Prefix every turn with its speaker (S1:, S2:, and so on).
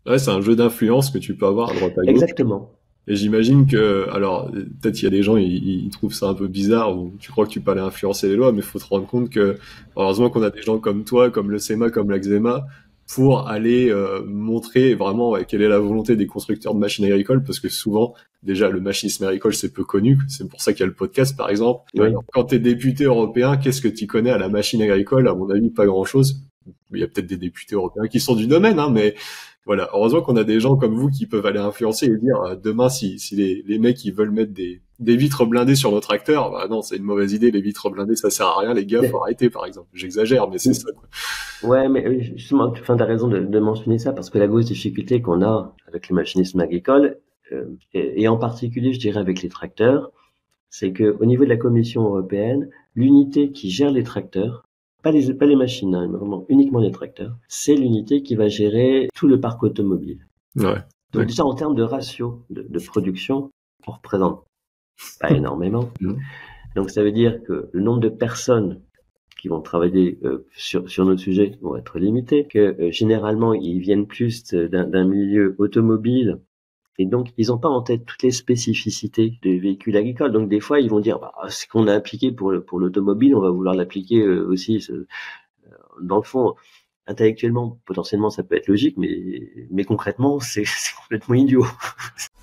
S1: Ouais, c'est un jeu d'influence que tu peux avoir à droite à gauche.
S2: Exactement.
S1: Et j'imagine que, alors, peut-être il y a des gens, ils trouvent ça un peu bizarre ou tu crois que tu peux aller influencer les lois, mais il faut te rendre compte que, heureusement qu'on a des gens comme toi, comme le SEMA, comme l'AXEMA, pour aller montrer vraiment ouais, quelle est la volonté des constructeurs de machines agricoles, parce que souvent, déjà, le machinisme agricole, c'est peu connu. C'est pour ça qu'il y a le podcast, par exemple. Et
S2: Oui.
S1: alors, quand tu es député européen, qu'est-ce que tu connais à la machine agricole? À mon avis, pas grand-chose. Il y a peut-être des députés européens qui sont du domaine, hein, mais voilà, heureusement qu'on a des gens comme vous qui peuvent aller influencer et dire demain si les mecs ils veulent mettre des vitres blindées sur nos tracteurs, bah non, c'est une mauvaise idée, les vitres blindées ça sert à rien, les gars, faut
S2: Mais-
S1: arrêter par exemple. J'exagère, mais c'est ça quoi.
S2: Ouais, mais justement, enfin, t'as raison de mentionner ça parce que la grosse difficulté qu'on a avec le machinisme agricole, et en particulier, je dirais, avec les tracteurs, c'est que au niveau de la Commission européenne, l'unité qui gère les tracteurs, pas les machines, hein, mais vraiment uniquement les tracteurs, c'est l'unité qui va gérer tout le parc automobile.
S1: Ouais,
S2: Donc
S1: d'accord.
S2: déjà en termes de ratio de production, on représente pas énormément.
S1: Mhm.
S2: Donc ça veut dire que le nombre de personnes qui vont travailler sur notre sujet vont être limités, que généralement ils viennent plus d'un milieu automobile et donc ils n'ont pas en tête toutes les spécificités des véhicules agricoles. Donc des fois ils vont dire bah, ce qu'on a appliqué pour l'automobile, on va vouloir l'appliquer aussi. Dans le fond, intellectuellement, potentiellement ça peut être logique, mais concrètement c'est complètement idiot.